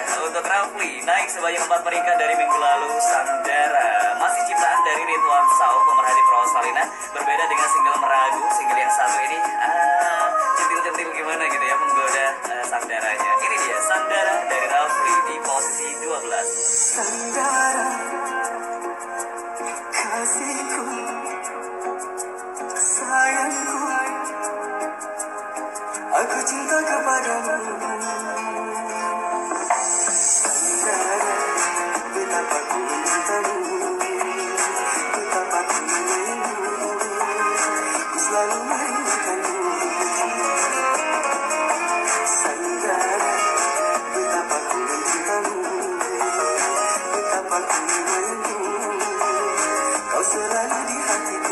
untuk Rafli naik sebanyak 4 peringkat dari minggu lalu. Sandara masih ciptaan dari Ridwan Sao, pemerhati Rosalina. Berbeda dengan single Meragu, single yang satu ini centil-centil gimana gitu ya, menggoda Sandaranya. Ini dia Sandara dari Rafli di posisi 12. Sandara kasihku, sayangku, aku cinta kepadamu. Sandara, betapa ku mencintamu, betapa ku menyayangimu, ku selalu merindukanmu. Sandara, betapa ku mencintamu, betapa ku menyayangimu, kau selalu di hatiku.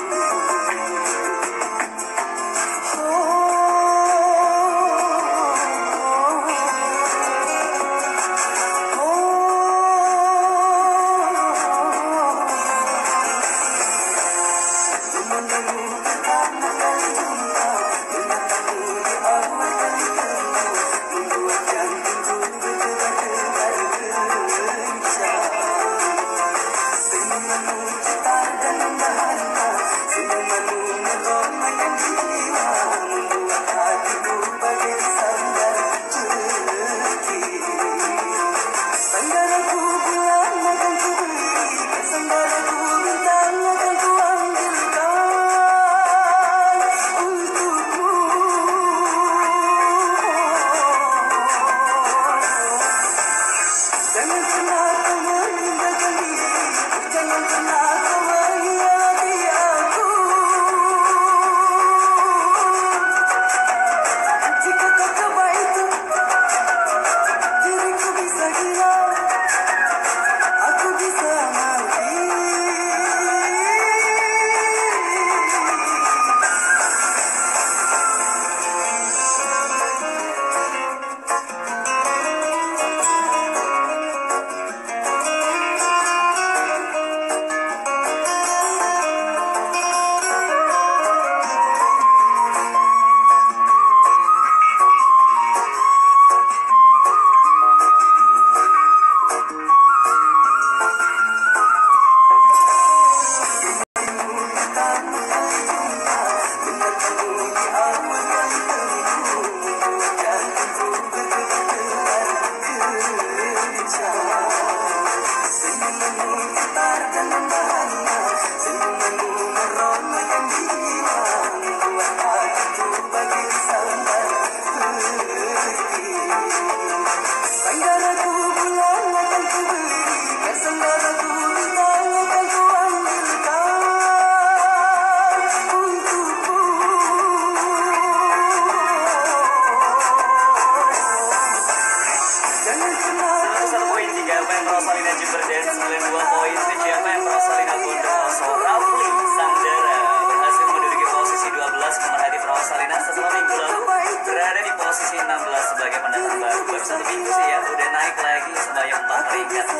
Rosalina Jiberdance 92 poin. CCFM Rosalina Bondowoso. Rafli Sandara berhasil menduduki posisi 12 pemerhati Rosalina setelah minggu lalu berada di posisi 16 sebagai pendatang baru. Baru 1 minggu sih ya, udah naik lagi sebanyak 4 peringkat.